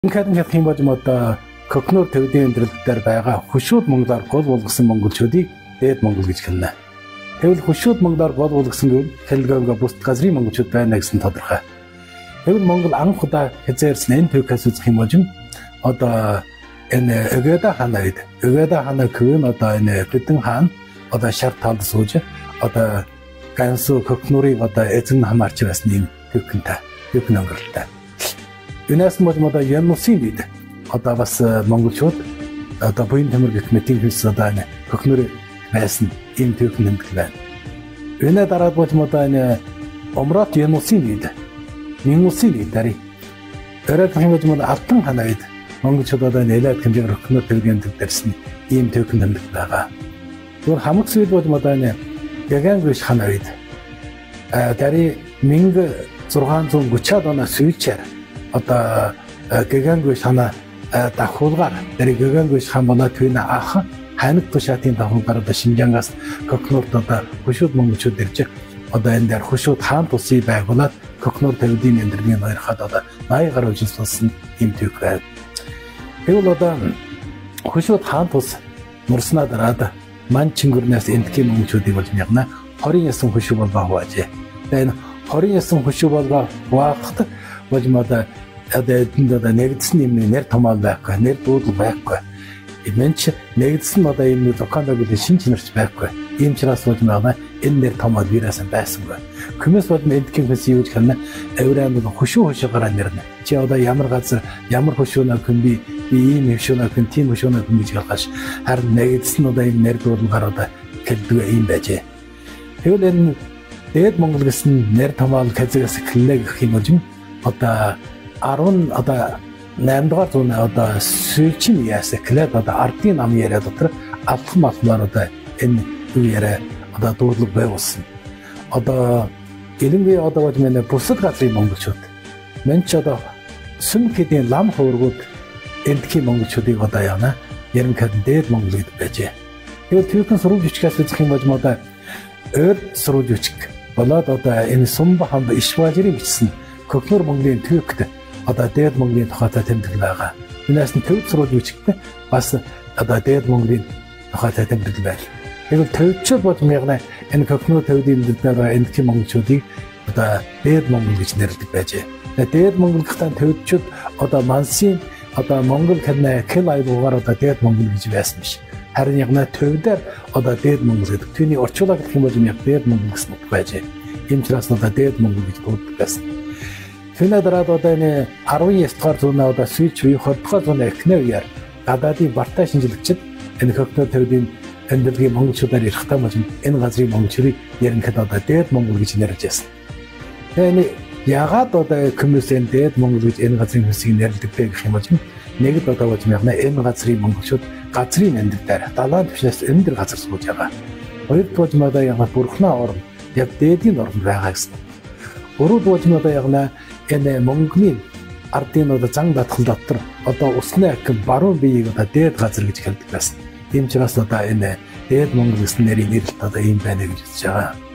Ингээд хэлэх юм бол одоо Кокнор төвдийн өндөрлөлтөөр байгаа хөшөөд монголоор гол болгосон монголчуудыг дээд монгол гэж хэлнэ. Тэгвэл хөшөөд монголоор гол болгосон гэвэл хэлгөөнгө бусад газрын монголчууд байна гэсэн тодорхой. Тэгвэл монгол анх удаа хязгаарсан энэ төвхөөс үзэх юм бол одоо энэ Өгөөдө хааны үед Өгөөдө хааны көн одоо энэ Бүдэн хаан одоо шар талд сууж одоо Гансу Кокнорыг одоо эзэн хамаарч байсан юм төвхөнтэй төвхөн өнгөрлөлтэй. Юунаас мод одоо Янусын үед одоо бас монголчууд одоо буян төмөр гэх мэт хөлс одоо энэ Кокнор байсан ийм төвхөн нэмдэг байна. Өнөө дараад бол одоо энэ Омрот Янусын үед Янусын үед дарыг өрөөд хэмжиж мод Алтан хааны үед монголчууд одоо нэлээд хэмжээгээр Кокнор төвгийн дэрсэн ийм төвхөн нэмдэг байгаа. Зүгээр хамагс үед бол одоо энэ Гэгангүйш хааны үед дарыг 1630-аад оноос сүүлчээр одоо Гэгангүйш хааны дахуулгаар дарыг Гэгангүйш хаан болоод түүний ах Ханиг тушаатын дахуулгаар одоо Шинжаангаас Кокнорд одоо хөшөөд монголчууд ирж одоо энэ дээр хөшөөд хаан тусыг байгуулад Кокнор төвдийн эндргийн ноёрхоод одоо 80 гаруй жил болсон юм төв байв. Тэгвэл одоо хөшөөд хаан тус нурснаа дараад ман чингүрнээс эндхийн монголчуудыг болж мягна 29 хөшөө болбоо хуваажээ. Тэгээ энэ 29 хөшөө болбоо хуваахад болж мод эдэнд одоо нэгдсэн юм нэр томоол байхгүй, нэр дуудал байхгүй. Эвэнч нэгдсэн одоо юм локалог үл шин чанарч байхгүй. Ийм ч бас болж байгаа энэ нэр томоол вирасан байсангүй. Хүмүүс бол эндхийн хүс юу гэж хэлнэ? Авраам хөшөө гараа нэрнэ. Чи одоо ямар газар ямар хөшөөнө хүн би ийм хөшөөнө хүн тийм хөшөөнө хүн гэж хэлгаш. Харин нэгдсэн одоо энэ нэр дуудалгаар одоо хэлдэг юм байжээ. Тэгвэл энэ дээд монгол гэсэн нэр томоол хязгаас эхэлнэ гэх юм бол одоо 10 одоо 8 дугаар зууны одоо сүүлчийн яас эхлээд одоо ардын ам яриа дотор алхам алхмаар одоо энэ юу яриа одоо дуудлага байгуулсан. Одоо гэлэнгүй одоо бол манай бусад газрын монголчууд мэн ч одоо сүм хэдийн лам хуургууд эндхийн монголчуудыг одоо яана ерөнхийд дээд монгол гэдэг байжээ. Тэгээд түүхэн сурвалж бичгээс үзэх юм бол одоо өөр сурвалж бичиг болоод одоо энэ Сумба хамт Ишважирын бичсэн Кокнор монголын түүхт одоо дээд монголын тухайтай тэмдэглэл байгаа. Энэс нь төвд сурвалж бичгтээ бас одоо дээд монголын тухайтай тэмдэглэл байл. Тэгвэл төвчд бол мягна энэ Кокнор төвдийн дээр эндхийн монголчуудыг одоо дээд монгол гэж нэрлэдэг байжээ. Дээд монгол гэхтаа төвчд одоо Мансын одоо монгол хэлний хэл аюулгаар одоо дээд монгол гэж байсан биш. Харин ягна төвдөр одоо дээд монгол гэдэг. Түүний орчуулга гэх юм бол яг дээд монгол гэсэн үг байжээ. Ийм ч бас одоо дээд монгол гэж дууддаг байсан. Түүний дараад одоо энэ 19 дугаар зууны одоо сүйч үе 20 дугаар зууны эхнэр үеэр гадаадын бартай шинжилэгчид энэ Кокнор төвдийн эндэрлэгийн монголчуудаар ярих таа болж энэ газрын монголчуудыг ерөнхийд одоо дээд монгол гэж нэрлэж байсан. Тэгээ ягаад одоо хүмүүсийн дээд монгол гэж энэ газрын хүмүүсийг нэрлэдэг вэ гэх юм бол нэгд одоо болж мягна энэ газрын монголчууд газрын эндэрлэлээр далайн түвшнээс өндөр газар сууж байгаа. Хоёрд болж мадаа яг бурхнаа орн яг дээдийн орн байгаа гэсэн. Гурав болж мадаа яг энэ монголын ардын одоо зан даатгал дотор одоо усны ахин баруун биеийг одоо дээд газар гэж хэлдэг байсан. Тийм ч бас одоо энэ дээд монгол гэсэн нэрийн нэрэлт одоо ийм байна гэж үзэж байгаа.